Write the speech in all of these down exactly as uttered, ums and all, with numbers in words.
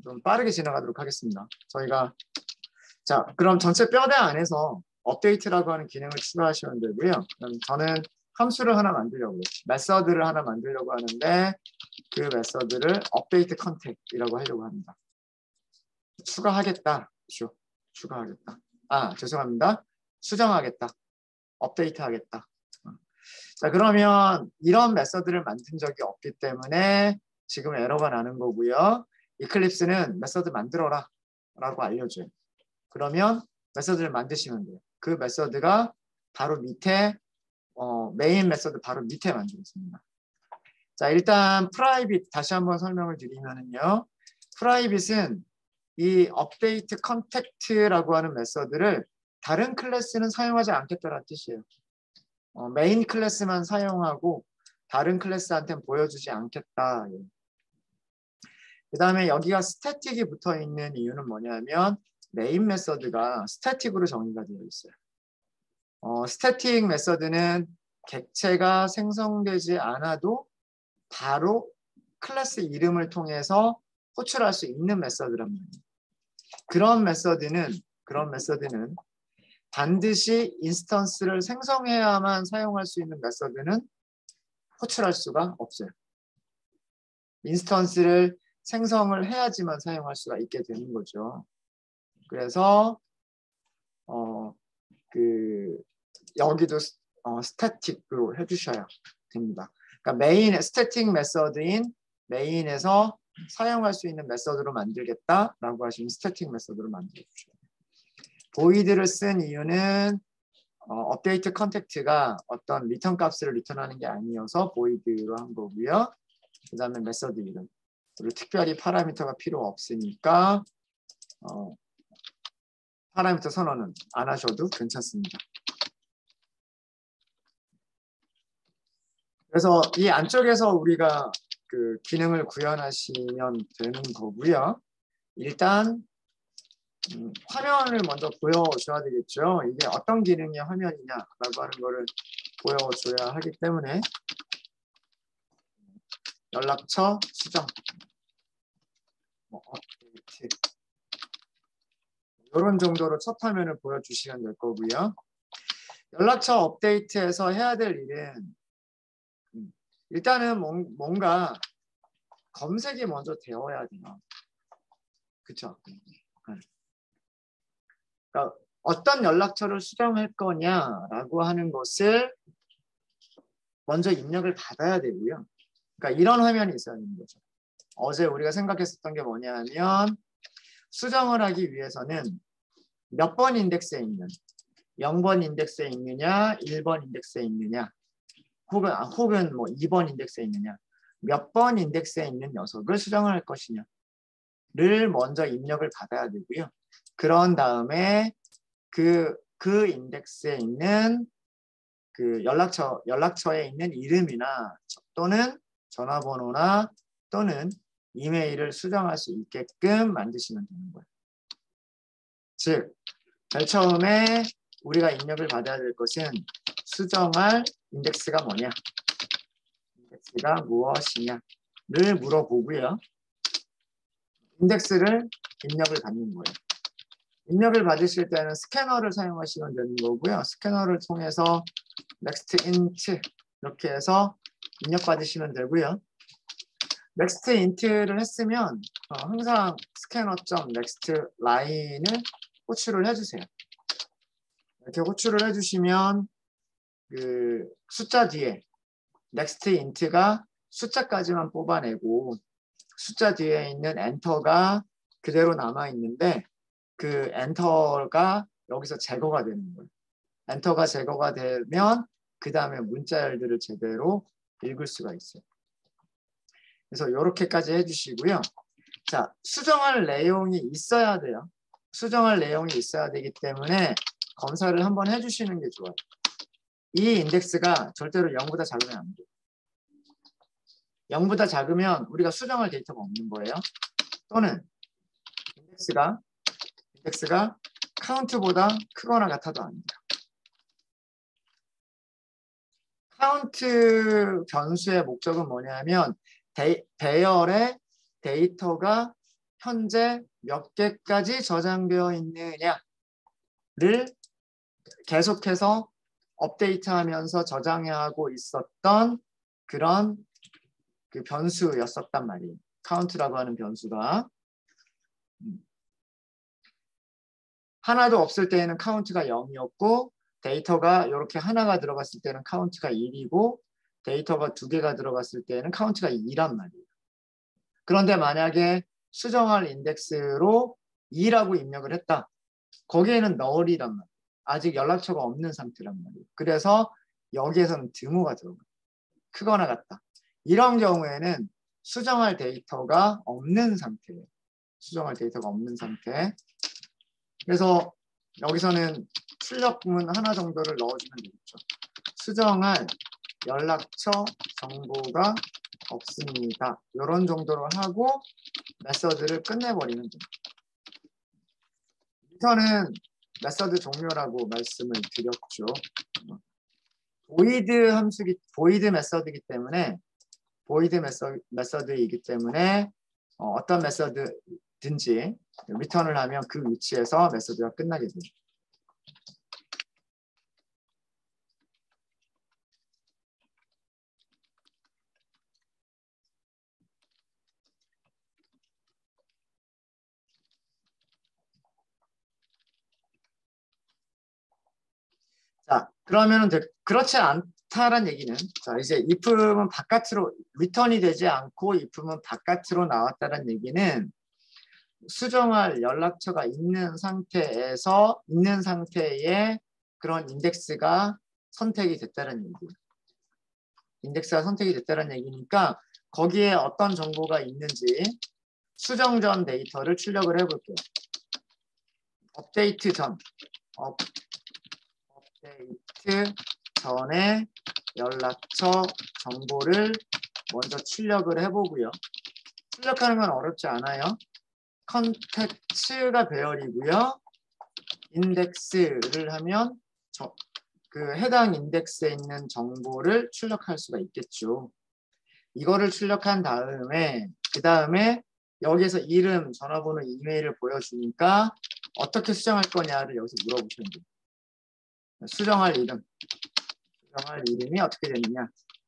좀 빠르게 지나가도록 하겠습니다. 저희가 자 그럼 전체 뼈대 안에서 업데이트라고 하는 기능을 추가하시면 되고요. 그럼 저는 함수를 하나 만들려고 메서드를 하나 만들려고 하는데 그 메서드를 업데이트 컨택이라고 하려고 합니다. 추가하겠다. 그렇죠? 추가하겠다. 아 죄송합니다. 수정하겠다. 업데이트하겠다. 자 그러면 이런 메서드를 만든 적이 없기 때문에 지금 에러가 나는 거고요. 이클립스는 메서드 만들어라 라고 알려줘요. 그러면 메서드를 만드시면 돼요. 그 메서드가 바로 밑에 어, 메인 메서드 바로 밑에 만들었습니다. 자 일단 프라이빗 다시 한번 설명을 드리면요. 프라이빗은 이 업데이트 컨택트라고 하는 메서드를 다른 클래스는 사용하지 않겠다는 뜻이에요. 어, 메인 클래스만 사용하고 다른 클래스한테는 보여주지 않겠다. 그 다음에 여기가 스태틱이 붙어 있는 이유는 뭐냐면 메인 메서드가 스태틱으로 정의가 되어 있어요. 어, 스태틱 메서드는 객체가 생성되지 않아도 바로 클래스 이름을 통해서 호출할 수 있는 메서드란 말이에요. 그런 메서드는 그런 메서드는 반드시 인스턴스를 생성해야만 사용할 수 있는 메서드는 호출할 수가 없어요. 인스턴스를 생성을 해야지만 사용할 수가 있게 되는 거죠. 그래서 어, 그 여기도 어, 스태틱으로 해주셔야 됩니다. 그러니까 메인 스태틱 메서드인 메인에서 사용할 수 있는 메서드로 만들겠다라고 하시면 스태틱 메서드로 만들어 주셔야 돼요. 보이드를 쓴 이유는 어, 업데이트 컨택트가 어떤 리턴 값을 리턴하는 게 아니어서 보이드로 한 거고요. 그 다음에 메서드 이름. 그리고 특별히 파라미터가 필요 없으니까 어, 파라미터 선언은 안 하셔도 괜찮습니다. 그래서 이 안쪽에서 우리가 그 기능을 구현하시면 되는 거고요. 일단 음, 화면을 먼저 보여줘야 되겠죠. 이게 어떤 기능의 화면이냐라고 하는 거를 보여줘야 하기 때문에 연락처 수정, 뭐 업데이트 이런 정도로 첫 화면을 보여주시면 될 거고요. 연락처 업데이트에서 해야 될 일은 일단은 뭔가 검색이 먼저 되어야 돼요. 그쵸? 그러니까 어떤 연락처를 수정할 거냐라고 하는 것을 먼저 입력을 받아야 되고요. 그러니까 이런 화면이 있어야 되는 거죠. 어제 우리가 생각했었던 게 뭐냐면 수정을 하기 위해서는 몇 번 인덱스에 있는 영 번 인덱스에 있느냐 일 번 인덱스에 있느냐 혹은, 아, 혹은 뭐 이 번 인덱스에 있느냐 몇 번 인덱스에 있는 녀석을 수정을 할 것이냐를 먼저 입력을 받아야 되고요. 그런 다음에 그, 그 인덱스에 있는 그 연락처, 연락처에 있는 이름이나 또는 전화번호나 또는 이메일을 수정할 수 있게끔 만드시면 되는 거예요. 즉, 제일 처음에 우리가 입력을 받아야 될 것은 수정할 인덱스가 뭐냐, 인덱스가 무엇이냐를 물어보고요. 인덱스를 입력을 받는 거예요. 입력을 받으실 때는 스캐너를 사용하시면 되는 거고요. 스캐너를 통해서 next int 이렇게 해서 입력 받으시면 되고요. next int를 했으면 어, 항상 scanner.next 라인을 호출을 해주세요. 이렇게 호출을 해주시면 그 숫자 뒤에 next int가 숫자까지만 뽑아내고 숫자 뒤에 있는 엔터가 그대로 남아 있는데 그 엔터가 여기서 제거가 되는 거예요. 엔터가 제거가 되면 그 다음에 문자열들을 제대로 읽을 수가 있어요. 그래서 이렇게까지 해주시고요. 자, 수정할 내용이 있어야 돼요. 수정할 내용이 있어야 되기 때문에 검사를 한번 해주시는 게 좋아요. 이 인덱스가 절대로 영보다 작으면 안 돼요. 영보다 작으면 우리가 수정할 데이터가 없는 거예요. 또는 인덱스가 인덱스가 카운트보다 크거나 같아도 안 돼요. 카운트 변수의 목적은 뭐냐면 데, 배열의 데이터가 현재 몇 개까지 저장되어 있느냐를 계속해서 업데이트하면서 저장하고 있었던 그런 그 변수였었단 말이에요. 카운트라고 하는 변수가. 하나도 없을 때에는 카운트가 영이었고 데이터가 이렇게 하나가 들어갔을 때는 카운트가 일이고 데이터가 두 개가 들어갔을 때는 카운트가 이란 말이에요. 그런데 만약에 수정할 인덱스로 이라고 입력을 했다. 거기에는 null이란 말이에요. 아직 연락처가 없는 상태란 말이에요. 그래서 여기에서는 드모가 들어가요. 크거나 같다. 이런 경우에는 수정할 데이터가 없는 상태예요. 수정할 데이터가 없는 상태. 그래서 여기서는 출력문 하나 정도를 넣어주면 되겠죠. 수정할 연락처 정보가 없습니다. 이런 정도로 하고 메서드를 끝내버리면 됩니다. 여기서는 메서드 종료라고 말씀을 드렸죠. void 함수기, void 메서드이기 때문에 void 메서, 메서드이기 때문에 어, 어떤 메서드든지 리턴을 하면 그 위치에서 메서드가 끝나게 돼요. 자, 그러면은 그렇지 않다란 얘기는, 자, 이제 if는 바깥으로 리턴이 되지 않고 if는 바깥으로 나왔다는 얘기는 수정할 연락처가 있는 상태에서 있는 상태에 그런 인덱스가 선택이 됐다는 얘기예요. 인덱스가 선택이 됐다는 얘기니까 거기에 어떤 정보가 있는지 수정 전 데이터를 출력을 해볼게요. 업데이트 전, 업, 업데이트 전에 연락처 정보를 먼저 출력을 해보고요. 출력하는 건 어렵지 않아요. 컨텍츠가 배열이고요. 인덱스를 하면 저, 그 해당 인덱스에 있는 정보를 출력할 수가 있겠죠. 이거를 출력한 다음에 그 다음에 여기에서 이름, 전화번호, 이메일을 보여주니까 어떻게 수정할 거냐를 여기서 물어보시면 돼요. 수정할 이름, 수정할 이름이 어떻게 되느냐.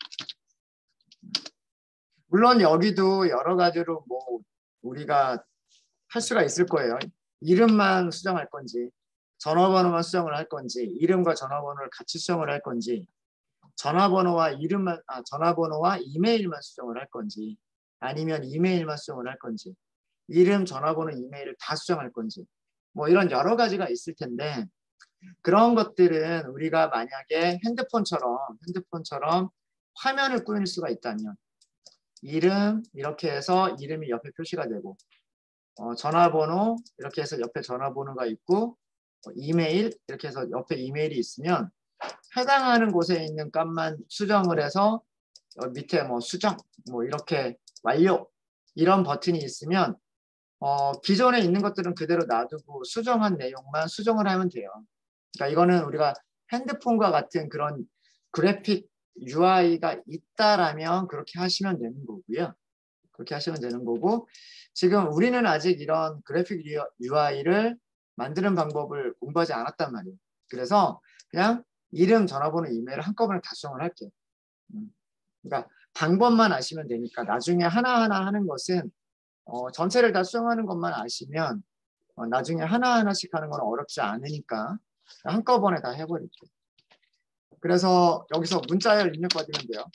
물론 여기도 여러 가지로 뭐 우리가 할 수가 있을 거예요. 이름만 수정할 건지, 전화번호만 수정을 할 건지, 이름과 전화번호를 같이 수정을 할 건지, 전화번호와 이름만, 아, 전화번호와 이메일만 수정을 할 건지, 아니면 이메일만 수정을 할 건지, 이름, 전화번호, 이메일을 다 수정할 건지, 뭐 이런 여러 가지가 있을 텐데, 그런 것들은 우리가 만약에 핸드폰처럼, 핸드폰처럼 화면을 꾸밀 수가 있다면, 이름, 이렇게 해서 이름이 옆에 표시가 되고, 어, 전화번호, 이렇게 해서 옆에 전화번호가 있고, 어, 이메일, 이렇게 해서 옆에 이메일이 있으면, 해당하는 곳에 있는 값만 수정을 해서 어, 밑에 뭐 수정, 뭐 이렇게 완료 이런 버튼이 있으면 어, 기존에 있는 것들은 그대로 놔두고 수정한 내용만 수정을 하면 돼요. 그러니까 이거는 우리가 핸드폰과 같은 그런 그래픽 유아이가 있다라면 그렇게 하시면 되는 거고요. 그렇게 하시면 되는 거고 지금 우리는 아직 이런 그래픽 유아이를 만드는 방법을 공부하지 않았단 말이에요. 그래서 그냥 이름, 전화번호, 이메일을 한꺼번에 다 수정을 할게요. 그러니까 방법만 아시면 되니까 나중에 하나하나 하는 것은 어, 전체를 다 수정하는 것만 아시면 어, 나중에 하나하나씩 하는 건 어렵지 않으니까 한꺼번에 다 해버릴게요. 그래서 여기서 문자열 입력받으면 돼요.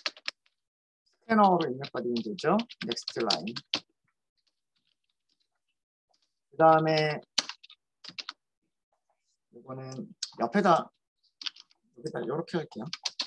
스캐너로 입력받으면 되죠. 넥스트 라인. 그 다음에 이거는 옆에다 여기다 이렇게 할게요.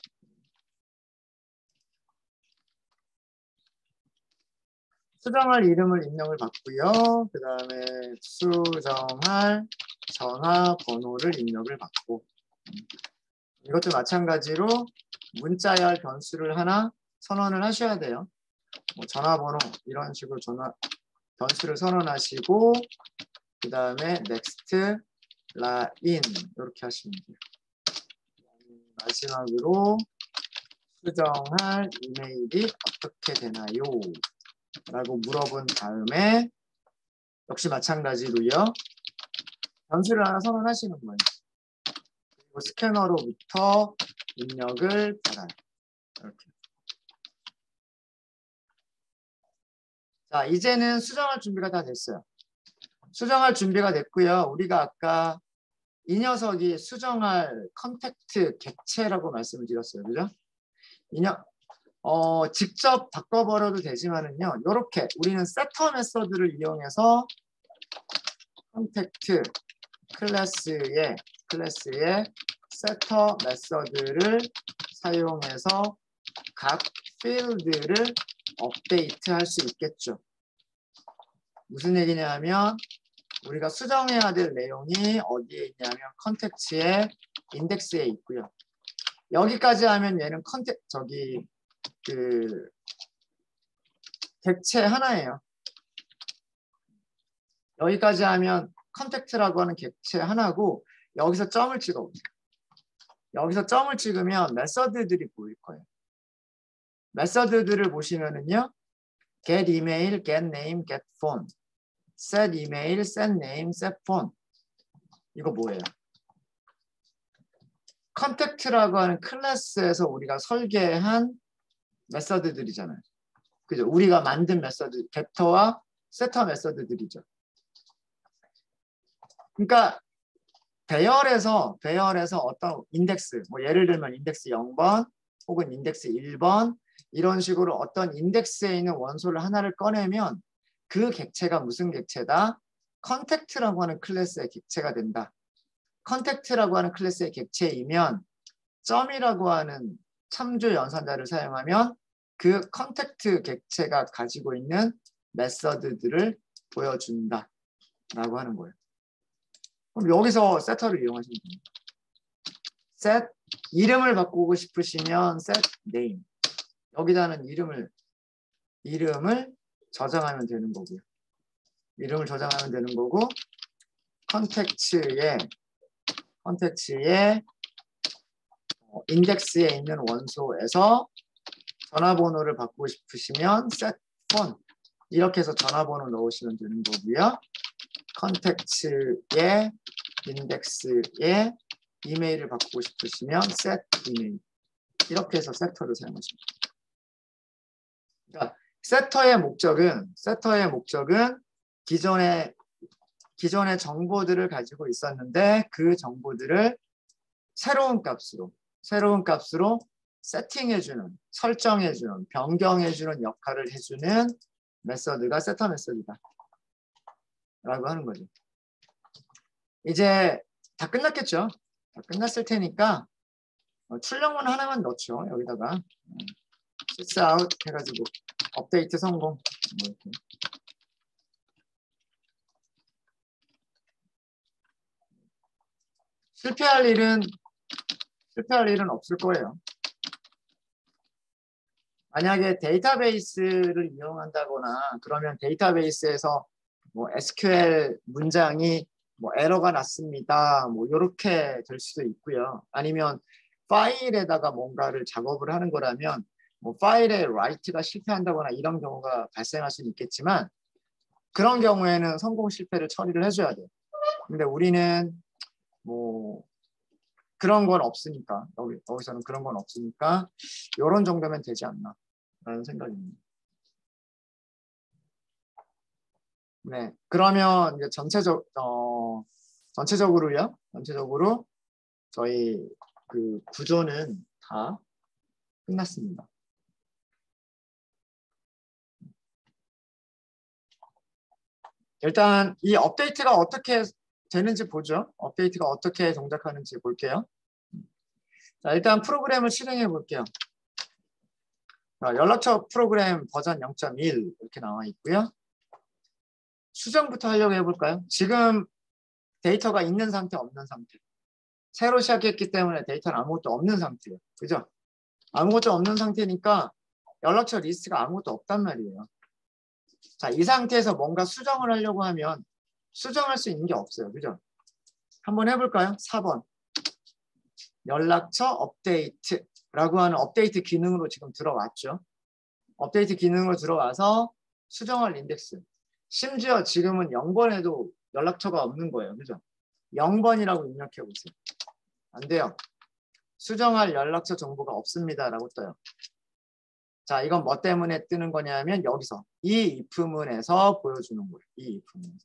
수정할 이름을 입력을 받고요. 그 다음에 수정할 전화번호를 입력을 받고 이것도 마찬가지로 문자열 변수를 하나 선언을 하셔야 돼요. 뭐 전화번호 이런 식으로 전화 변수를 선언하시고 그 다음에 next line 이렇게 하시면 돼요. 마지막으로 수정할 이메일이 어떻게 되나요? 라고 물어본 다음에 역시 마찬가지로요. 변수를 하나 선언하시는 거예요. 그리고 스캐너로부터 입력을 받아요. 이렇게. 자, 이제는 수정할 준비가 다 됐어요. 수정할 준비가 됐고요. 우리가 아까 이 녀석이 수정할 컨택트 객체라고 말씀을 드렸어요. 그죠? 이 녀, 어, 직접 바꿔버려도 되지만은요. 이렇게 우리는 세터 메서드를 이용해서 컨택트 클래스의 클래스의 세터 메서드를 사용해서 각 필드를 업데이트 할 수 있겠죠. 무슨 얘기냐면 우리가 수정해야 될 내용이 어디에 있냐면 컨택트의 인덱스에 있고요. 여기까지 하면 얘는 컨택 저기 그 객체 하나예요. 여기까지 하면 컨택트라고 하는 객체 하나고 여기서 점을 찍어보세요. 여기서 점을 찍으면 메서드들이 보일 거예요. 메서드들을 보시면은요. get email, get name, get phone, set email, set name, set phone. 이거 뭐예요? 컨택트라고 하는 클래스에서 우리가 설계한 메서드들이잖아요. 그죠? 우리가 만든 메서드, 겟터와 세터 메서드들이죠. 그러니까 배열에서 배열에서 어떤 인덱스, 뭐 예를 들면 인덱스 영 번 혹은 인덱스 일 번 이런 식으로 어떤 인덱스에 있는 원소를 하나를 꺼내면 그 객체가 무슨 객체다? 컨택트라고 하는 클래스의 객체가 된다. 컨택트라고 하는 클래스의 객체이면 점이라고 하는 참조 연산자를 사용하면 그 컨택트 객체가 가지고 있는 메서드들을 보여준다 라고 하는 거예요. 그럼 여기서 세터를 이용하시면 됩니다. set 이름을 바꾸고 싶으시면 set name 여기다는 이름을 이름을 저장하면 되는 거고요. 이름을 저장하면 되는 거고 컨택츠의 컨택츠의 인덱스에 있는 원소에서 전화번호를 바꾸고 싶으시면 set phone 이렇게 해서 전화번호 넣으시면 되는 거고요. 컨택츠의 인덱스에 이메일을 바꾸고 싶으시면 set email 이렇게 해서 세터를 사용하십니다. 그러니까 세터의 목적은 세터의 목적은 기존의 기존의 정보들을 가지고 있었는데 그 정보들을 새로운 값으로 새로운 값으로 세팅해주는 설정해주는 변경해주는 역할을 해주는 메서드가 세터 메서드다 라고 하는 거죠. 이제 다 끝났겠죠. 다 끝났을 테니까 출력문 하나만 넣죠. 여기다가 sys out 해가지고 업데이트 성공. 이렇게. 실패할 일은 실패할 일은 없을 거예요. 만약에 데이터베이스를 이용한다거나 그러면 데이터베이스에서 뭐 에스큐엘 문장이 뭐 에러가 났습니다. 뭐 이렇게 될 수도 있고요. 아니면 파일에다가 뭔가를 작업을 하는 거라면 뭐 파일에 라이트가 실패한다거나 이런 경우가 발생할 수는 있겠지만 그런 경우에는 성공 실패를 처리를 해줘야 돼요. 근데 우리는 뭐 그런 건 없으니까 여기, 여기서는 그런 건 없으니까 이런 정도면 되지 않나 라는 생각입니다. 네, 그러면 이제 전체적 어 전체적으로요. 전체적으로 저희 그 구조는 다 끝났습니다. 일단 이 업데이트가 어떻게 되는지 보죠. 업데이트가 어떻게 동작하는지 볼게요. 자, 일단 프로그램을 실행해 볼게요. 자, 연락처 프로그램 버전 영 점 일 이렇게 나와 있고요. 수정부터 하려고 해볼까요? 지금 데이터가 있는 상태, 없는 상태. 새로 시작했기 때문에 데이터는 아무것도 없는 상태예요. 그죠? 아무것도 없는 상태니까 연락처 리스트가 아무것도 없단 말이에요. 자, 이 상태에서 뭔가 수정을 하려고 하면 수정할 수 있는 게 없어요. 그죠? 한번 해볼까요? 사 번. 연락처 업데이트라고 하는 업데이트 기능으로 지금 들어왔죠. 업데이트 기능으로 들어와서 수정할 인덱스. 심지어 지금은 영 번에도 연락처가 없는 거예요. 그죠? 영 번이라고 입력해 보세요. 안 돼요. 수정할 연락처 정보가 없습니다. 라고 떠요. 자, 이건 뭐 때문에 뜨는 거냐면 여기서 이 if문에서 보여주는 거예요. 이 if문에서.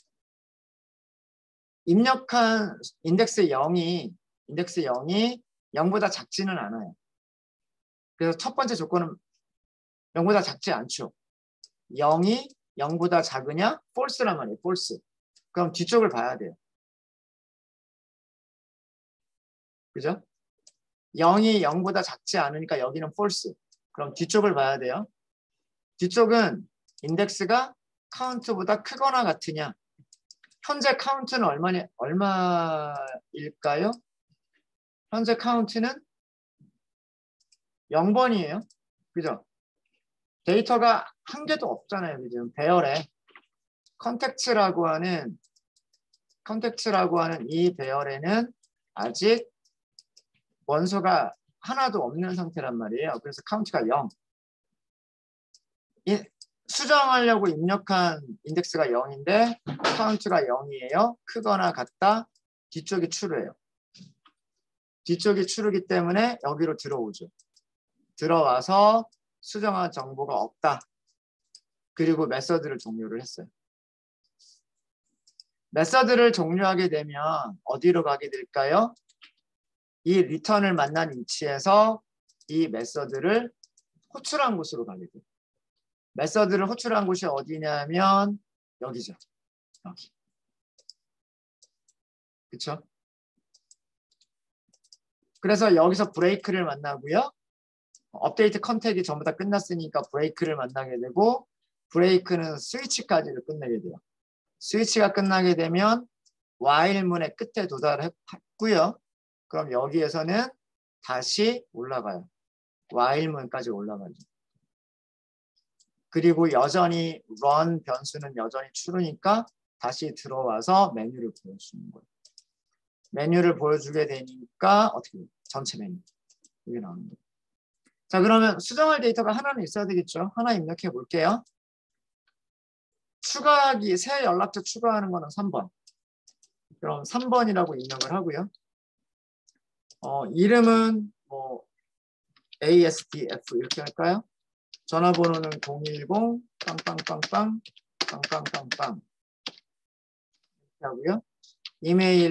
입력한 인덱스 영이 인덱스 영이 영보다 작지는 않아요. 그래서 첫 번째 조건은 영보다 작지 않죠. 영이 영보다 작으냐? false란 말이에요. false. 그럼 뒤쪽을 봐야 돼요. 그죠? 영이 영보다 작지 않으니까 여기는 false. 그럼 뒤쪽을 봐야 돼요. 뒤쪽은 인덱스가 카운트보다 크거나 같으냐? 현재 카운트는 얼마냐, 얼마일까요? 현재 카운트는 영 번이에요. 그죠? 데이터가 한 개도 없잖아요. 그죠? 배열에 컨텍츠라고 하는 컨텍츠라고 하는 이 배열에는 아직 원소가 하나도 없는 상태란 말이에요. 그래서 카운트가 영. 이, 수정하려고 입력한 인덱스가 영인데 카운트가 영이에요. 크거나 같다. 뒤쪽이 true예요. 뒤쪽이 true이기 때문에 여기로 들어오죠. 들어와서 수정한 정보가 없다. 그리고 메서드를 종료를 했어요. 메서드를 종료하게 되면 어디로 가게 될까요? 이 리턴을 만난 위치에서 이 메서드를 호출한 곳으로 가게 돼요. 메서드를 호출한 곳이 어디냐면 여기죠. 여기. 그쵸? 그래서 여기서 브레이크를 만나고요. 업데이트 컨택이 전부 다 끝났으니까 브레이크를 만나게 되고 브레이크는 스위치까지를 끝내게 돼요. 스위치가 끝나게 되면 while문의 끝에 도달했고요. 그럼 여기에서는 다시 올라가요. while문까지 올라가죠. 그리고 여전히 run 변수는 여전히 true니까 다시 들어와서 메뉴를 보여주는 거예요. 메뉴를 보여주게 되니까 어떻게 돼요? 전체 메뉴. 이게 나오는 거예요. 자, 그러면 수정할 데이터가 하나는 있어야 되겠죠. 하나 입력해 볼게요. 추가하기, 새 연락처 추가하는 거는 삼 번. 그럼 삼 번이라고 입력을 하고요. 어, 이름은 뭐 에이에스디에프 이렇게 할까요? 전화번호는 공일공 빵빵빵빵 빵빵빵빵 이렇게 하고요. 이메일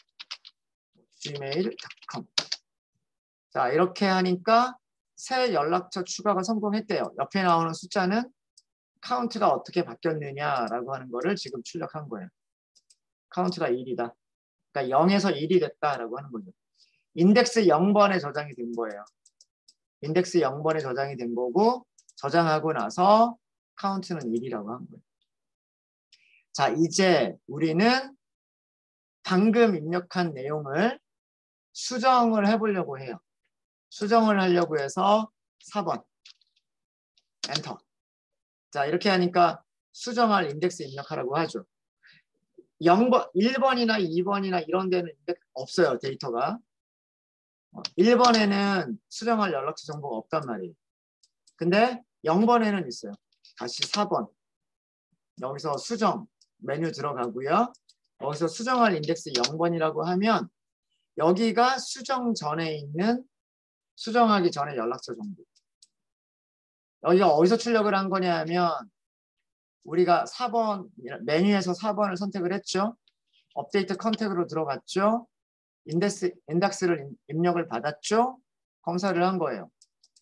지메일 닷컴. 자, 이렇게 하니까 새 연락처 추가가 성공했대요. 옆에 나오는 숫자는 카운트가 어떻게 바뀌었느냐라고 하는 거를 지금 출력한 거예요. 카운트가 일이다. 그러니까 영에서 일이 됐다라고 하는 거죠. 인덱스 영 번에 저장이 된 거예요. 인덱스 영 번에 저장이 된 거고 저장하고 나서 카운트는 일이라고 한 거예요. 자, 이제 우리는 방금 입력한 내용을 수정을 해보려고 해요. 수정을 하려고 해서 사 번 엔터. 자, 이렇게 하니까 수정할 인덱스 입력하라고 하죠. 영 번, 일 번이나 이 번이나 이런 데는 없어요. 데이터가. 일 번에는 수정할 연락처 정보가 없단 말이에요. 근데 영 번에는 있어요. 다시 사 번. 여기서 수정 메뉴 들어가고요. 여기서 수정할 인덱스 영 번이라고 하면 여기가 수정 전에 있는 수정하기 전에 연락처 정보. 여기가 어디서 출력을 한 거냐 하면 우리가 사 번 메뉴에서 사 번을 선택을 했죠. 업데이트 컨택으로 들어갔죠. 인덱스, 인덱스를 입력을 받았죠. 검사를 한 거예요.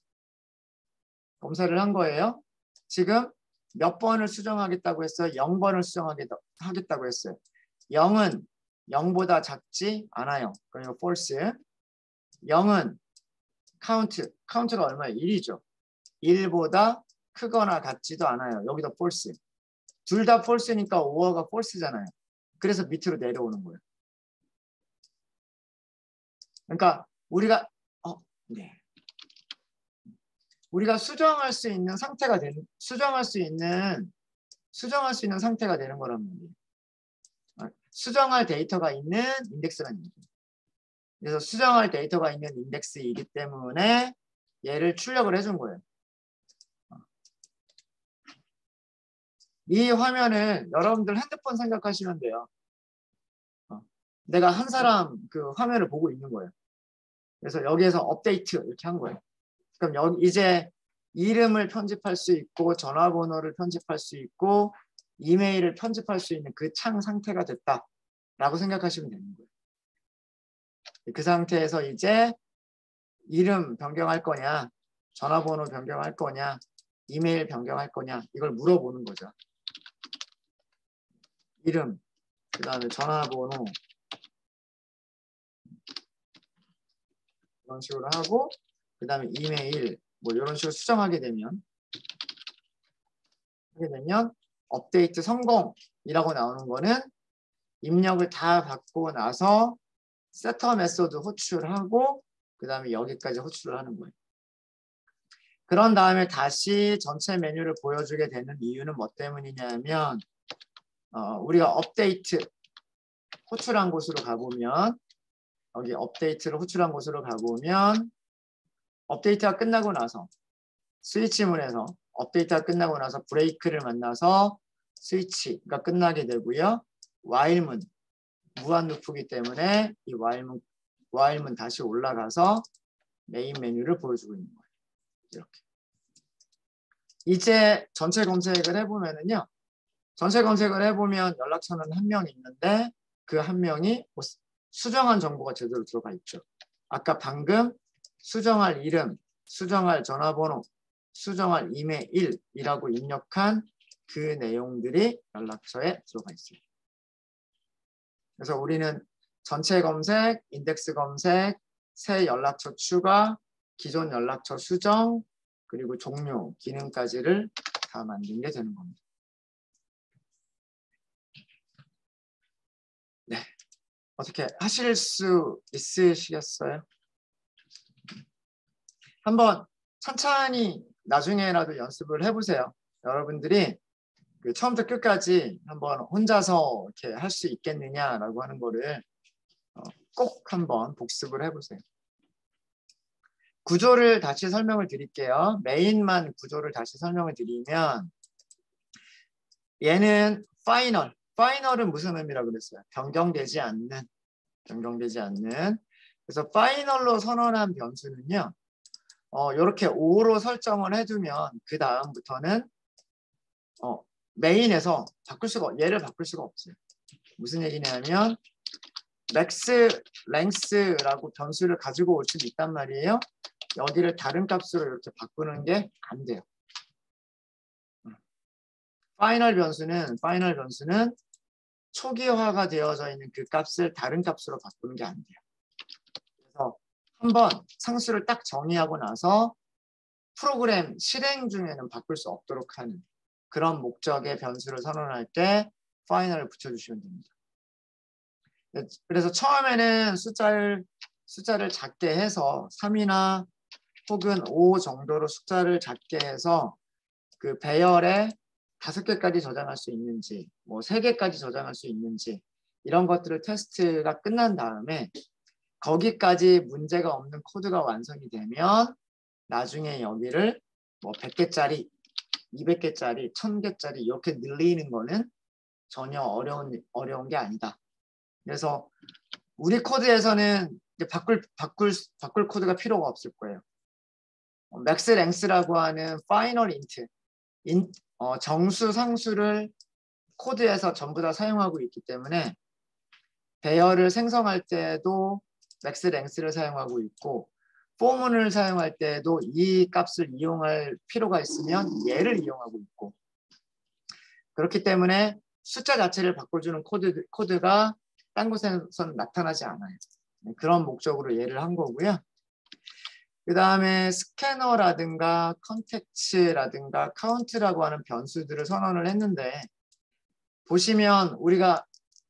검사를 한 거예요. 지금 몇 번을 수정하겠다고 했어요? 영 번을 수정하겠다고 했어요. 영은 영보다 작지 않아요. 그리고 false. 영은 카운트, 카운트가 얼마예요? 일이죠. 일보다 크거나 같지도 않아요. 여기도 false. 둘 다 false니까 오어가 false잖아요. 그래서 밑으로 내려오는 거예요. 그러니까 우리가 어, 네. 우리가 수정할 수 있는 상태가 되는 수정할 수 있는 수정할 수 있는 상태가 되는 거란 말이에요. 수정할 데이터가 있는 인덱스라는 얘기죠. 그래서 수정할 데이터가 있는 인덱스이기 때문에 얘를 출력을 해준 거예요. 이 화면을 여러분들 핸드폰 생각하시면 돼요. 어, 내가 한 사람 그 화면을 보고 있는 거예요. 그래서 여기에서 업데이트 이렇게 한 거예요. 그럼 여기 이제 이름을 편집할 수 있고 전화번호를 편집할 수 있고 이메일을 편집할 수 있는 그 창 상태가 됐다라고 생각하시면 되는 거예요. 그 상태에서 이제 이름 변경할 거냐, 전화번호 변경할 거냐, 이메일 변경할 거냐 이걸 물어보는 거죠. 이름, 그 다음에 전화번호 이런 식으로 하고 그 다음에 이메일 뭐 이런 식으로 수정하게 되면 하게 되면 업데이트 성공이라고 나오는 거는 입력을 다 받고 나서 세터 메소드 호출하고 그 다음에 여기까지 호출을 하는 거예요. 그런 다음에 다시 전체 메뉴를 보여주게 되는 이유는 뭐 때문이냐면 어, 우리가 업데이트 호출한 곳으로 가보면 여기 업데이트를 호출한 곳으로 가보면 업데이트가 끝나고 나서 스위치문에서 업데이트가 끝나고 나서 브레이크를 만나서 스위치가 끝나게 되고요. while문 무한 루프이기 때문에 이 while문, while문 다시 올라가서 메인 메뉴를 보여주고 있는 거예요. 이렇게. 이제 전체 검색을 해보면은요. 전체 검색을 해보면 연락처는 한 명 있는데 그 한 명이 수정한 정보가 제대로 들어가 있죠. 아까 방금 수정할 이름, 수정할 전화번호, 수정할 이메일이라고 입력한 그 내용들이 연락처에 들어가 있어요. 그래서 우리는 전체 검색, 인덱스 검색, 새 연락처 추가, 기존 연락처 수정, 그리고 종료 기능까지를 다 만든 게 되는 겁니다. 네, 어떻게 하실 수 있으시겠어요? 한번 천천히 나중에라도 연습을 해보세요. 여러분들이 그 처음부터 끝까지 한번 혼자서 이렇게 할 수 있겠느냐라고 하는 거를 꼭 한번 복습을 해보세요. 구조를 다시 설명을 드릴게요. 메인만 구조를 다시 설명을 드리면 얘는 파이널. 파이널은 무슨 의미라고 그랬어요? 변경되지 않는. 변경되지 않는. 그래서 파이널로 선언한 변수는요. 어, 이렇게 오로 설정을 해두면 그 다음부터는 어, 메인에서 바꿀 수가 얘를 바꿀 수가 없어요. 무슨 얘기냐면 맥스 랭스라고 변수를 가지고 올 수도 있단 말이에요. 여기를 다른 값으로 이렇게 바꾸는 게 안 돼요. 파이널 변수는 파이널 변수는 초기화가 되어져 있는 그 값을 다른 값으로 바꾸는 게 안 돼요. 그래서 한번 상수를 딱 정의하고 나서 프로그램 실행 중에는 바꿀 수 없도록 하는 그런 목적의 변수를 선언할 때 파이널을 붙여주시면 됩니다. 그래서 처음에는 숫자를 숫자를 작게 해서 삼이나 혹은 오 정도로 숫자를 작게 해서 그 배열에 다섯 개까지 저장할 수 있는지 뭐 세 개까지 저장할 수 있는지 이런 것들을 테스트가 끝난 다음에 거기까지 문제가 없는 코드가 완성이 되면 나중에 여기를 뭐 백 개짜리, 이백 개짜리, 천 개짜리 이렇게 늘리는 거는 전혀 어려운, 어려운 게 아니다. 그래서 우리 코드에서는 이제 바꿀, 바꿀, 바꿀 코드가 필요가 없을 거예요. 맥스 랭스라고 하는 파이널 인트, 인, 어, 정수, 상수를 코드에서 전부 다 사용하고 있기 때문에 배열을 생성할 때도 맥스 랭스를 사용하고 있고 포문을 사용할 때도 이 값을 이용할 필요가 있으면 얘를 이용하고 있고 그렇기 때문에 숫자 자체를 바꿔주는 코드, 코드가 딴 곳에서는 나타나지 않아요. 그런 목적으로 얘를 한 거고요. 그 다음에 스캐너라든가 컨텍츠라든가 카운트라고 하는 변수들을 선언을 했는데 보시면 우리가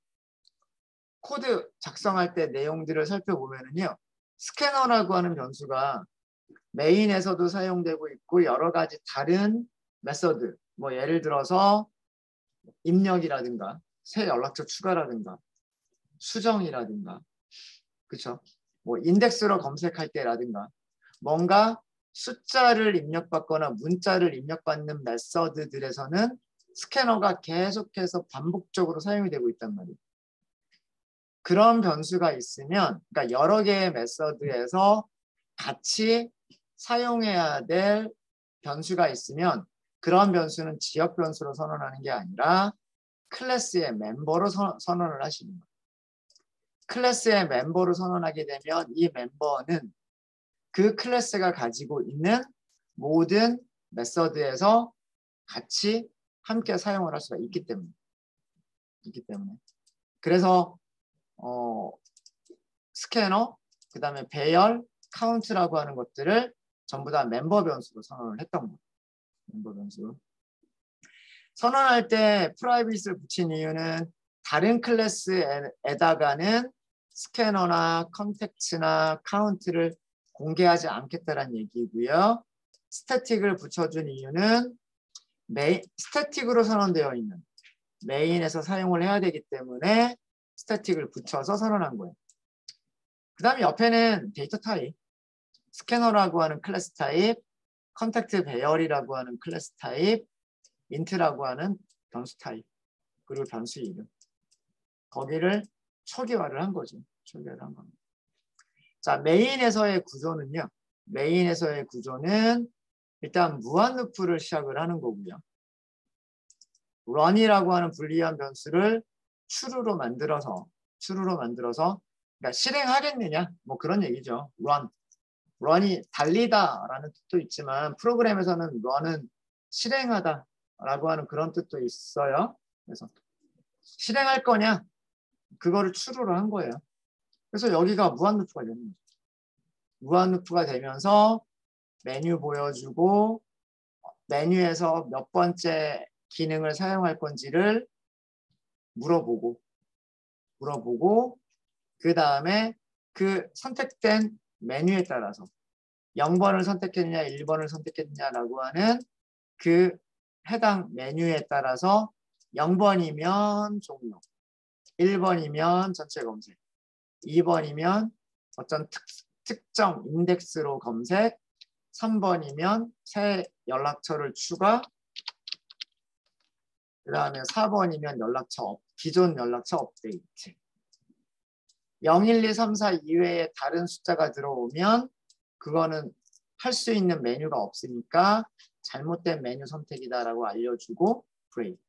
코드 작성할 때 내용들을 살펴보면요. 스캐너라고 하는 변수가 메인에서도 사용되고 있고 여러 가지 다른 메서드 뭐 예를 들어서 입력이라든가 새 연락처 추가라든가 수정이라든가 그렇죠? 뭐 인덱스로 검색할 때라든가 뭔가 숫자를 입력받거나 문자를 입력받는 메서드들에서는 스캐너가 계속해서 반복적으로 사용이 되고 있단 말이에요. 그런 변수가 있으면, 그러니까 여러 개의 메서드에서 같이 사용해야 될 변수가 있으면 그런 변수는 지역 변수로 선언하는 게 아니라 클래스의 멤버로 선, 선언을 하시는 거예요. 클래스의 멤버로 선언하게 되면 이 멤버는 그 클래스가 가지고 있는 모든 메서드에서 같이 함께 사용을 할 수가 있기 때문에 있기 때문에 그래서 어, 스캐너, 그 다음에 배열, 카운트라고 하는 것들을 전부 다 멤버 변수로 선언을 했던 거예요. 멤버 변수. 선언할 때 프라이빗을 붙인 이유는 다른 클래스에다가는 스캐너나 컨텍츠나 카운트를 공개하지 않겠다는 얘기고요. 스태틱을 붙여준 이유는 메인, 스태틱으로 선언되어 있는 메인에서 사용을 해야 되기 때문에 스태틱을 붙여서 선언한 거예요. 그 다음에 옆에는 데이터 타입, 스캐너라고 하는 클래스 타입, 컨택트 배열이라고 하는 클래스 타입, 인트라고 하는 변수 타입, 그리고 변수 이름. 거기를 초기화를 한 거죠. 초기화를 한 겁니다. 자, 메인에서의 구조는요. 메인에서의 구조는 일단 무한 루프를 시작을 하는 거고요. run이라고 하는 불리한 변수를 true로 만들어서 true로 만들어서 그러니까 실행하겠느냐 뭐 그런 얘기죠. run. run이 달리다라는 뜻도 있지만 프로그램에서는 run은 실행하다라고 하는 그런 뜻도 있어요. 그래서 실행할 거냐 그거를 true로 한 거예요. 그래서 여기가 무한 루프가 되는 거죠. 무한 루프가 되면서 메뉴 보여주고 메뉴에서 몇 번째 기능을 사용할 건지를 물어보고 물어보고 그 다음에 그 선택된 메뉴에 따라서 영 번을 선택했느냐 일 번을 선택했느냐라고 하는 그 해당 메뉴에 따라서 영 번이면 종료, 일 번이면 전체 검색, 이 번이면 어떤 특, 특정 인덱스로 검색, 삼 번이면 새 연락처를 추가, 그 다음에 사 번이면 연락처 업, 기존 연락처 업데이트. 영, 일, 이, 삼, 사 이외에 다른 숫자가 들어오면 그거는 할 수 있는 메뉴가 없으니까 잘못된 메뉴 선택이다라고 알려주고 브레이크.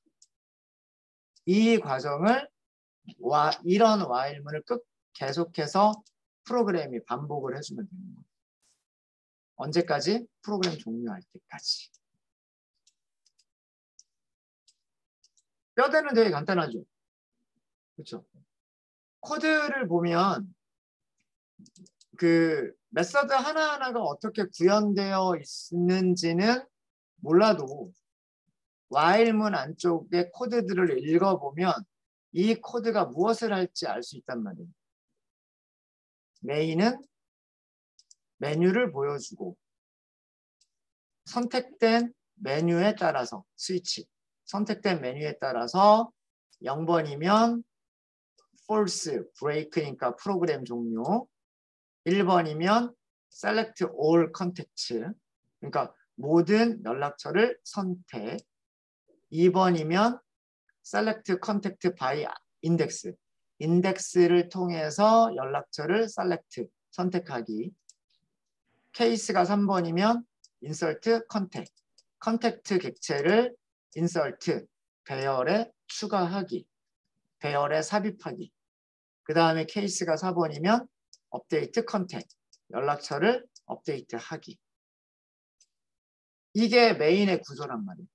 이 과정을 와, 이런 while문을 끝 계속해서 프로그램이 반복을 해주면 되는 거예요. 언제까지? 프로그램 종료할 때까지. 뼈대는 되게 간단하죠. 그렇죠? 코드를 보면 그 메서드 하나하나가 어떻게 구현되어 있는지는 몰라도 while문 안쪽에 코드들을 읽어보면 이 코드가 무엇을 할지 알 수 있단 말이에요. 메인은 메뉴를 보여주고 선택된 메뉴에 따라서 스위치, 선택된 메뉴에 따라서 영 번이면 false, break니까 프로그램 종료, 일 번이면 select all contacts, 그러니까 모든 연락처를 선택, 이 번이면 select contact by index, 인덱스를 통해서 연락처를 select, 선택하기, 케이스가 삼 번이면 insert contact, 컨택트 객체를 insert, 배열에 추가하기, 배열에 삽입하기, 그 다음에 케이스가 사 번이면 업데이트 컨택, 연락처를 업데이트하기. 이게 메인의 구조란 말이에요.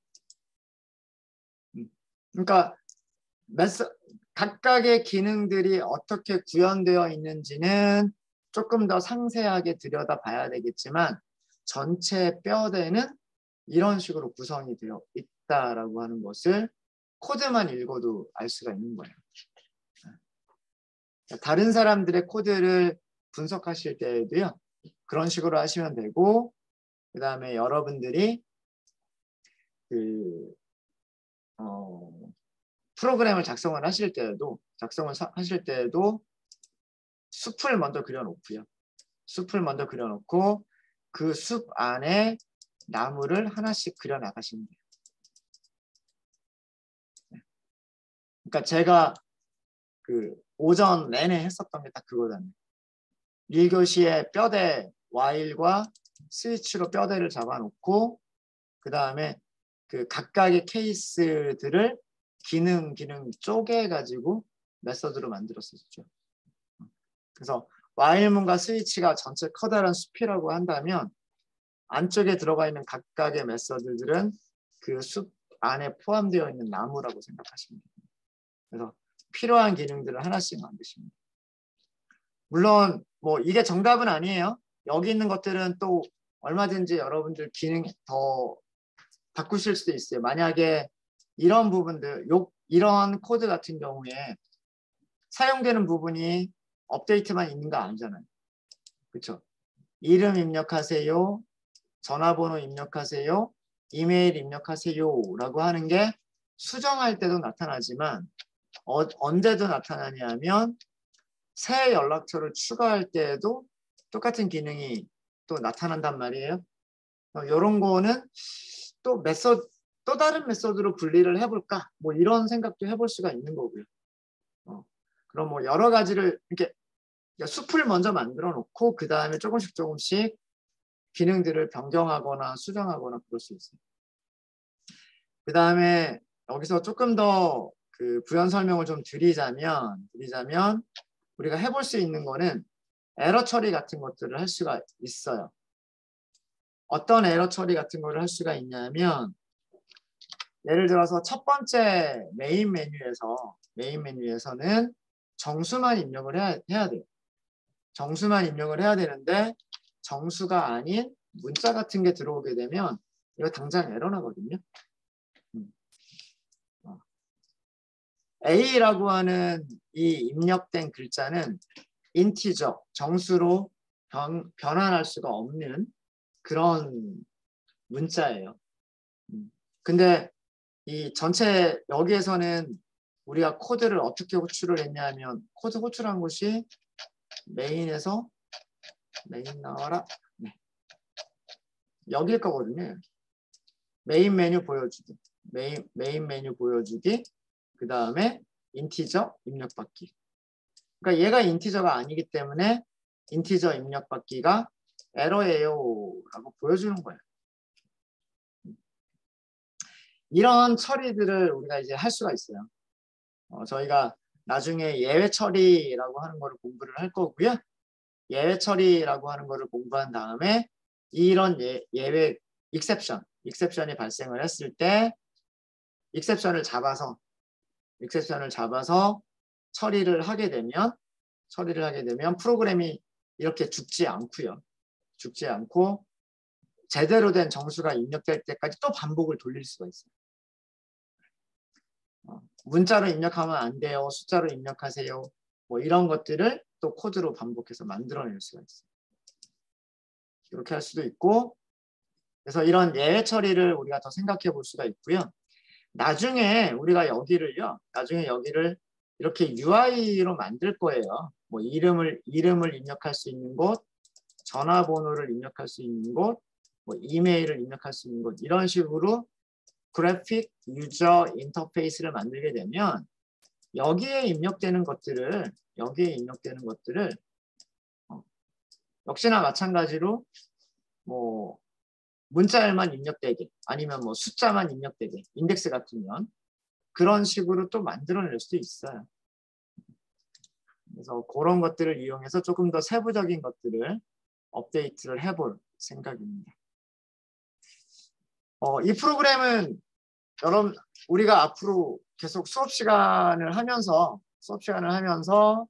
그러니까 메서, 각각의 기능들이 어떻게 구현되어 있는지는 조금 더 상세하게 들여다봐야 되겠지만 전체 뼈대는 이런 식으로 구성이 되어 있다라고 하는 것을 코드만 읽어도 알 수가 있는 거예요. 다른 사람들의 코드를 분석하실 때에도요. 그런 식으로 하시면 되고 그 다음에 여러분들이 그 어, 프로그램을 작성을 하실 때에도 작성을 하실 때에도 숲을 먼저 그려놓고요. 숲을 먼저 그려놓고 그 숲 안에 나무를 하나씩 그려나가시면 돼요. 그러니까 제가 그 오전 내내 했었던 게 딱 그거잖아요. 일 교시에 뼈대 while과 스위치로 뼈대를 잡아놓고 그 다음에 그 각각의 케이스들을 기능 기능 쪼개가지고 메서드로 만들었었죠. 그래서 while문과 스위치가 전체 커다란 숲이라고 한다면 안쪽에 들어가 있는 각각의 메서드들은 그 숲 안에 포함되어 있는 나무라고 생각하시면 됩니다. 그래서 필요한 기능들을 하나씩 만드십니다. 물론 뭐 이게 정답은 아니에요. 여기 있는 것들은 또 얼마든지 여러분들 기능 더 바꾸실 수도 있어요. 만약에 이런 부분들, 요, 이런 코드 같은 경우에 사용되는 부분이 업데이트만 있는 거 아니잖아요. 그렇죠? 이름 입력하세요. 전화번호 입력하세요. 이메일 입력하세요. 라고 하는 게 수정할 때도 나타나지만 어, 언제도 나타나냐면 새 연락처를 추가할 때에도 똑같은 기능이 또 나타난단 말이에요. 이런 거는 또 메서드, 또 다른 메서드로 분리를 해볼까? 뭐 이런 생각도 해볼 수가 있는 거고요. 어, 그럼 뭐 여러 가지를 이렇게 숲을 먼저 만들어 놓고 그 다음에 조금씩 조금씩 기능들을 변경하거나 수정하거나 그럴 수 있어요. 그 다음에 여기서 조금 더 그 부연 설명을 좀 드리자면, 드리자면 우리가 해볼 수 있는 거는 에러 처리 같은 것들을 할 수가 있어요. 어떤 에러 처리 같은 거를 할 수가 있냐면 예를 들어서 첫 번째 메인 메뉴에서 메인 메뉴에서는 정수만 입력을 해야, 해야 돼요. 정수만 입력을 해야 되는데 정수가 아닌 문자 같은 게 들어오게 되면 이거 당장 에러 나거든요. 음. 어. A라고 하는 이 입력된 글자는 인티저, 정수로 변, 변환할 수가 없는 그런 문자예요. 음. 근데 이 전체 여기에서는 우리가 코드를 어떻게 호출을 했냐면 코드 호출한 곳이 메인에서 메인 나와라 네. 여기일 거거든요. 메인 메뉴 보여주기 메인, 메인 메뉴 보여주기 그 다음에 인티저 입력받기. 그러니까 얘가 인티저가 아니기 때문에 인티저 입력받기가 에러예요 라고 보여주는 거예요. 이런 처리들을 우리가 이제 할 수가 있어요. 어, 저희가 나중에 예외 처리라고 하는 거를 공부를 할 거고요. 예외 처리라고 하는 거를 공부한 다음에 이런 예, 예외 익셉션, 익셉션이 발생을 했을 때 익셉션을 잡아서 익셉션을 잡아서 처리를 하게 되면 처리를 하게 되면 프로그램이 이렇게 죽지 않고요. 죽지 않고 제대로 된 정수가 입력될 때까지 또 반복을 돌릴 수가 있어요. 어, 문자로 입력하면 안 돼요. 숫자로 입력하세요. 뭐 이런 것들을 또 코드로 반복해서 만들어낼 수가 있어요. 이렇게 할 수도 있고 그래서 이런 예외 처리를 우리가 더 생각해 볼 수가 있고요. 나중에 우리가 여기를요. 나중에 여기를 이렇게 유아이로 만들 거예요. 뭐 이름을 이름을 입력할 수 있는 곳, 전화번호를 입력할 수 있는 곳, 뭐 이메일을 입력할 수 있는 곳 이런 식으로 그래픽 유저 인터페이스를 만들게 되면 여기에 입력되는 것들을 여기에 입력되는 것들을 어, 역시나 마찬가지로 뭐 문자열만 입력되게 아니면 뭐 숫자만 입력되게 인덱스 같으면 그런 식으로 또 만들어낼 수도 있어요. 그래서 그런 것들을 이용해서 조금 더 세부적인 것들을 업데이트를 해볼 생각입니다. 어, 이 프로그램은 여러분 우리가 앞으로 계속 수업 시간을 하면서 수업 시간을 하면서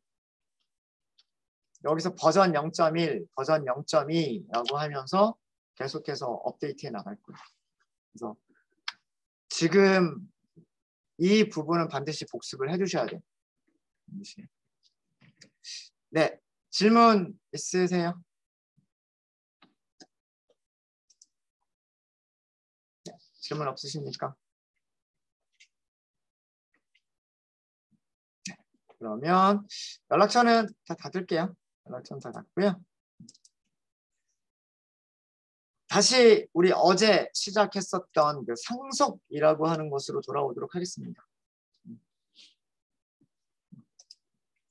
여기서 버전 영 점 일, 버전 영 점 이라고 하면서 계속해서 업데이트해 나갈 거예요. 그래서 지금 이 부분은 반드시 복습을 해주셔야 돼요. 네, 질문 있으세요? 네, 질문 없으십니까? 네, 그러면 연락처는 다 닫을게요. 연락처는 다 닫고요. 다시 우리 어제 시작했었던 그 상속이라고 하는 것으로 돌아오도록 하겠습니다.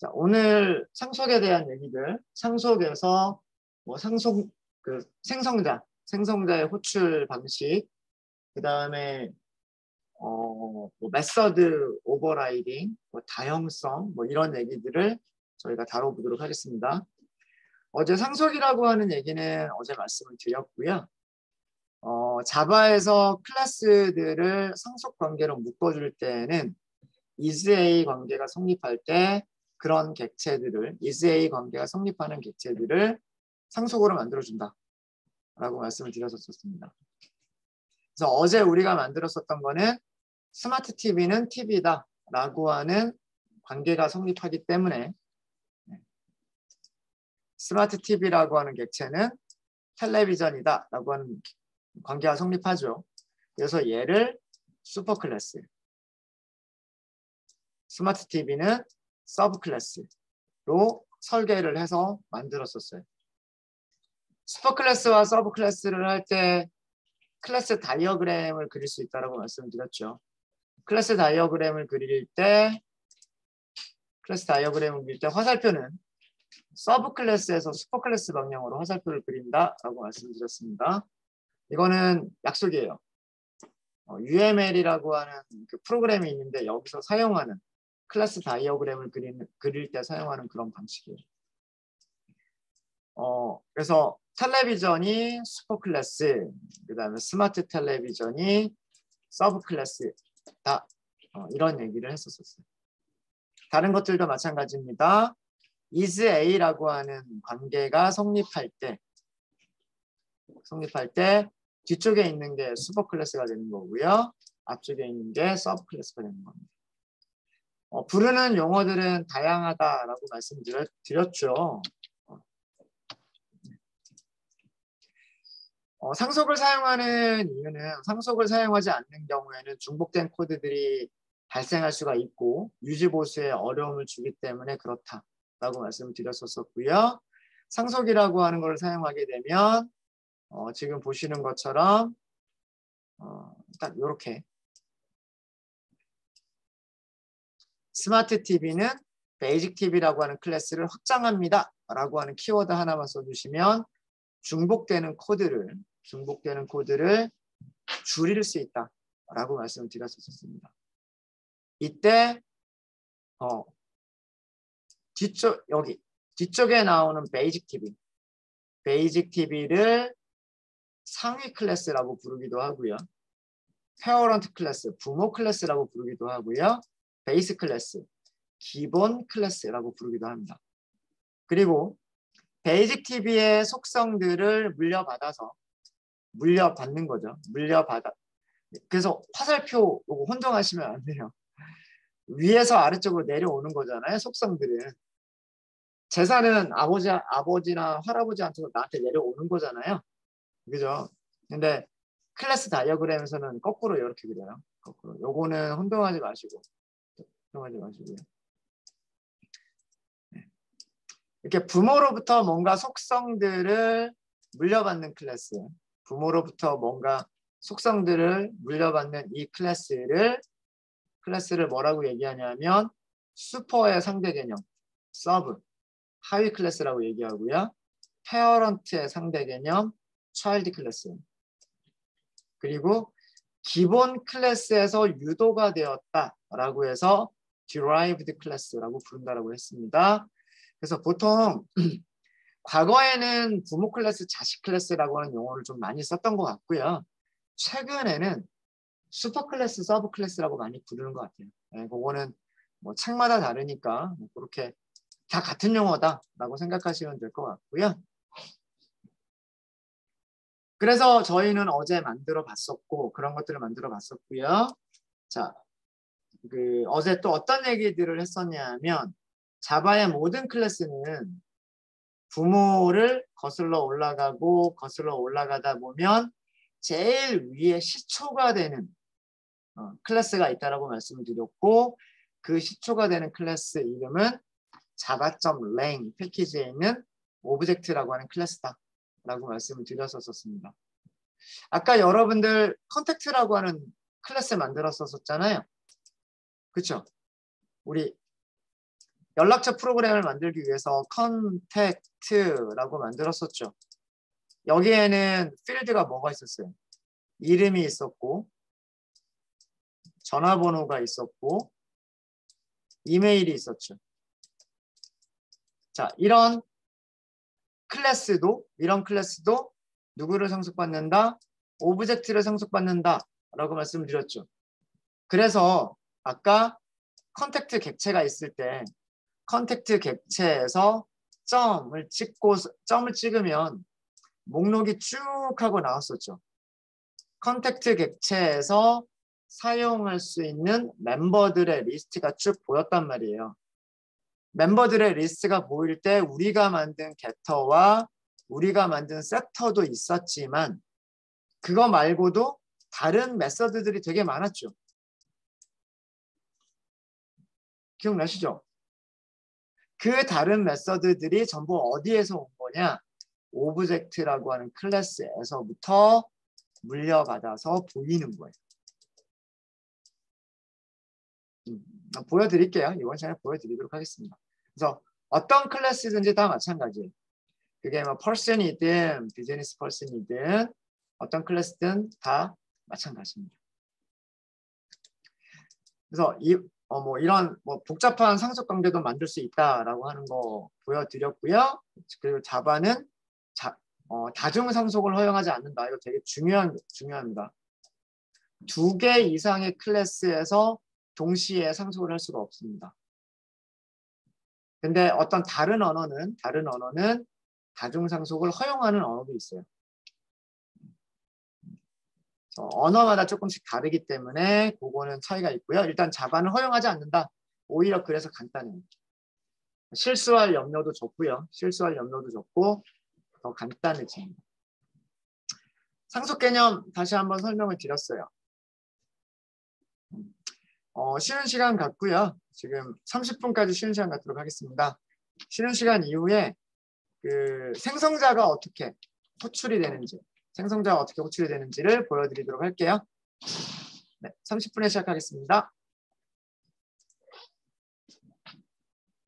자, 오늘 상속에 대한 얘기들, 상속에서 뭐 상속 그 생성자, 생성자의 호출 방식, 그 다음에 어, 뭐 메서드 오버라이딩, 뭐 다형성, 뭐 이런 얘기들을 저희가 다뤄보도록 하겠습니다. 어제 상속이라고 하는 얘기는 어제 말씀을 드렸고요. 어, 자바에서 클래스들을 상속 관계로 묶어줄 때는 is-a 관계가 성립할 때 그런 객체들을 is-a 관계가 성립하는 객체들을 상속으로 만들어준다 라고 말씀을 드렸었습니다. 그래서 어제 우리가 만들었었던 거는 스마트 티비는 티비다 라고 하는 관계가 성립하기 때문에 스마트 티비라고 하는 객체는 텔레비전이다 라고 하는 관계가 성립하죠. 그래서 얘를 슈퍼클래스, 스마트 티비는 서브클래스로 설계를 해서 만들었었어요. 슈퍼클래스와 서브클래스를 할 때 클래스 다이어그램을 그릴 수 있다고 말씀드렸죠. 클래스 다이어그램을 그릴 때 클래스 다이어그램을 그릴 때 화살표는 서브클래스에서 슈퍼클래스 방향으로 화살표를 그린다라고 말씀드렸습니다. 이거는 약속이에요. 어, 유엠엘이라고 하는 그 프로그램이 있는데 여기서 사용하는 클래스 다이어그램을 그리는, 그릴 때 사용하는 그런 방식이에요. 어, 그래서 텔레비전이 슈퍼클래스, 그 다음에 스마트 텔레비전이 서브클래스다. 어, 이런 얘기를 했었어요. 다른 것들도 마찬가지입니다. is-a라고 하는 관계가 성립할 때 성립할 때 뒤쪽에 있는 게 슈퍼클래스가 되는 거고요. 앞쪽에 있는 게 서브클래스가 되는 겁니다. 어, 부르는 용어들은 다양하다라고 말씀드렸죠. 어, 상속을 사용하는 이유는 상속을 사용하지 않는 경우에는 중복된 코드들이 발생할 수가 있고 유지보수에 어려움을 주기 때문에 그렇다라고 말씀을 드렸었고요. 상속이라고 하는 걸 사용하게 되면 어, 지금 보시는 것처럼 어, 딱 이렇게 스마트 티비는 베이직 티비라고 하는 클래스를 확장합니다 라고 하는 키워드 하나만 써주시면 중복되는 코드를 중복되는 코드를 줄일 수 있다 라고 말씀을 드렸었습니다. 이때 어, 뒤쪽 여기 뒤쪽에 나오는 베이직 티비 베이직 티비를 상위 클래스라고 부르기도 하고요. 페어런트 클래스, 부모 클래스라고 부르기도 하고요. 베이스 클래스, 기본 클래스라고 부르기도 합니다. 그리고 베이직 티비의 속성들을 물려받아서 물려받는 거죠. 물려받아. 그래서 화살표 보고 혼동하시면 안 돼요. 위에서 아래쪽으로 내려오는 거잖아요. 속성들은. 재산은 아버지, 아버지나 할아버지한테 나한테 내려오는 거잖아요. 그죠? 근데 클래스 다이어그램에서는 거꾸로 이렇게 그려요. 거꾸로. 요거는 혼동하지 마시고. 혼동하지 마시고요. 네. 이렇게 부모로부터 뭔가 속성들을 물려받는 클래스. 부모로부터 뭔가 속성들을 물려받는 이 클래스를 클래스를 뭐라고 얘기하냐면 슈퍼의 상대 개념, 서브, 하위 클래스라고 얘기하고요. 페어런트의 상대 개념, 차일드 클래스. 그리고 기본 클래스에서 유도가 되었다라고 해서 derived class라고 부른다라고 했습니다. 그래서 보통 과거에는 부모 클래스, 자식 클래스라고 하는 용어를 좀 많이 썼던 것 같고요. 최근에는 슈퍼 클래스, 서브 클래스라고 많이 부르는 것 같아요. 네, 그거는 뭐 책마다 다르니까 뭐 그렇게 다 같은 용어다라고 생각하시면 될 것 같고요. 그래서 저희는 어제 만들어 봤었고 그런 것들을 만들어 봤었고요. 자, 그 어제 또 어떤 얘기들을 했었냐면 자바의 모든 클래스는 부모를 거슬러 올라가고 거슬러 올라가다 보면 제일 위에 시초가 되는 어, 클래스가 있다라고 말씀을 드렸고 그 시초가 되는 클래스 이름은 자바.lang 패키지에 있는 오브젝트라고 하는 클래스다 라고 말씀을 드렸었습니다. 아까 여러분들 컨택트라고 하는 클래스 만들었었잖아요. 그렇죠? 우리 연락처 프로그램을 만들기 위해서 컨택트라고 만들었었죠. 여기에는 필드가 뭐가 있었어요? 이름이 있었고 전화번호가 있었고 이메일이 있었죠. 자, 이런 클래스도 이런 클래스도 누구를 상속받는다? 오브젝트를 상속받는다 라고 말씀을 드렸죠. 그래서 아까 컨택트 객체가 있을 때 컨택트 객체에서 점을 찍고 점을 찍으면 목록이 쭉 하고 나왔었죠. 컨택트 객체에서 사용할 수 있는 멤버들의 리스트가 쭉 보였단 말이에요. 멤버들의 리스트가 보일 때 우리가 만든 게터와 우리가 만든 세터도 있었지만 그거 말고도 다른 메서드들이 되게 많았죠. 기억나시죠? 그 다른 메서드들이 전부 어디에서 온 거냐? 오브젝트라고 하는 클래스에서부터 물려받아서 보이는 거예요. 음, 보여드릴게요. 이번 시간에 보여드리도록 하겠습니다. 그래서 어떤 클래스든지 다 마찬가지예요. 그게 뭐 person이든 비즈니스 person이든 어떤 클래스든 다 마찬가지입니다. 그래서 이, 어, 뭐 이런 뭐 복잡한 상속 관계도 만들 수 있다라고 하는 거 보여드렸고요. 그리고 자바는 자, 어, 다중 상속을 허용하지 않는다. 이거 되게 중요한 중요합니다. 두 개 이상의 클래스에서 동시에 상속을 할 수가 없습니다. 근데 어떤 다른 언어는 다른 언어는 다중 상속을 허용하는 언어도 있어요. 언어마다 조금씩 다르기 때문에 그거는 차이가 있고요. 일단 자바는 허용하지 않는다. 오히려 그래서 간단해요. 실수할 염려도 적고요. 실수할 염려도 적고 더 간단해집니다. 상속 개념 다시 한번 설명을 드렸어요. 어, 쉬는 시간 갖고요. 지금 삼십 분까지 쉬는 시간 갖도록 하겠습니다. 쉬는 시간 이후에 그 생성자가 어떻게 호출이 되는지 생성자가 어떻게 호출이 되는지를 보여드리도록 할게요. 네, 삼십 분에 시작하겠습니다.